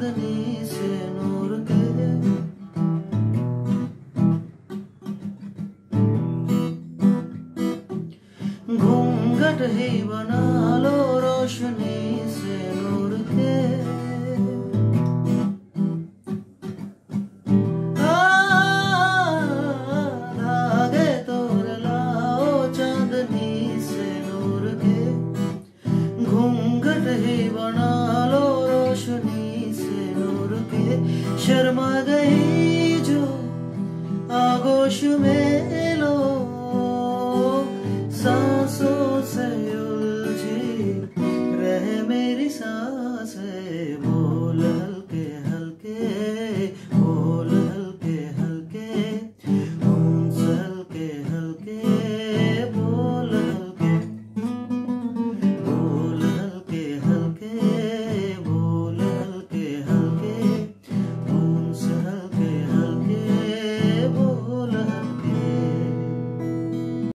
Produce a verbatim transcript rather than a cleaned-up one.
चांदनी से नूर के। घूंघट ही बना लो रोशनी से नूर के। धागे तोड़ लाओ चांदनी से नूर के। घूंघट ही बना लो रोशनी से नूर के। शर्मा गई जो आगोश में